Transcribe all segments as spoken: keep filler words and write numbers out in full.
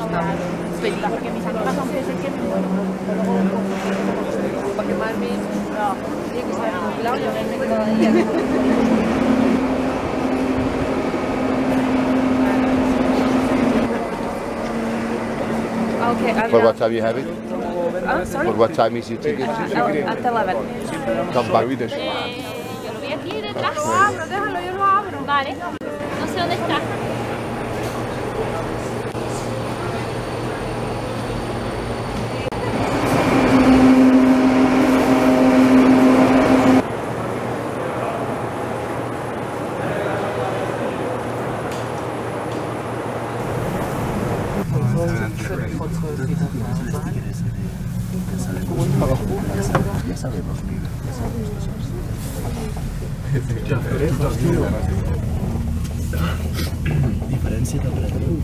Película, porque mis amigas son peces que me muero. Para quemarme, no, tiene que estar en un lado y haberme cada día. Okay, For what time are you having? Oh, sorry? For what time is your ticket? Uh, at eleven. Come back. Eh, yo lo vi aquí detrás. Lo abro, déjalo, yo lo abro. Vale. No sé dónde está. Diferència de preu.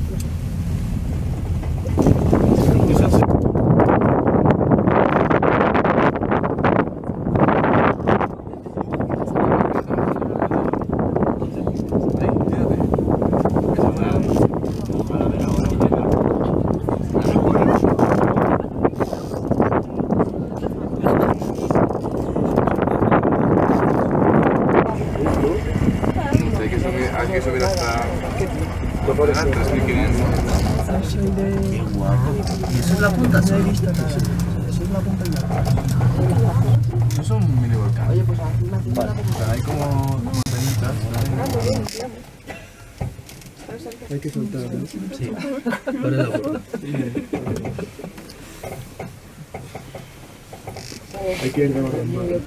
Hay que subir hasta tres mil quinientos. Qué guapo. ¿Y eso es la punta? No he visto nada. Eso es la punta del volcán. Eso es un mini volcán. Oye, pues hay como montañitas. Hay que soltar, ¿no? Sí. Para la punta. Hay que ir recorriendo.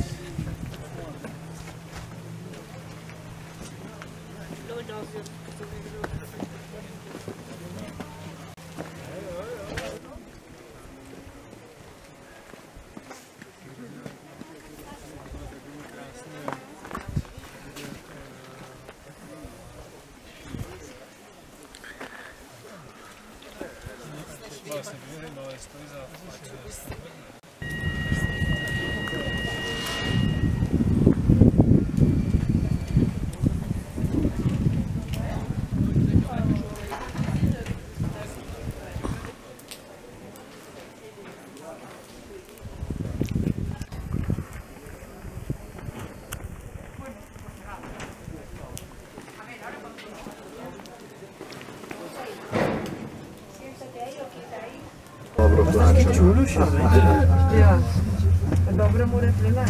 Que xulo això, eh? Ja. El pobre mur és plena.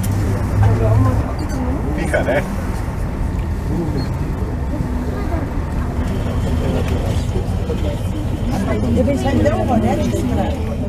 Pican, eh? Jo pensava que era un bonet.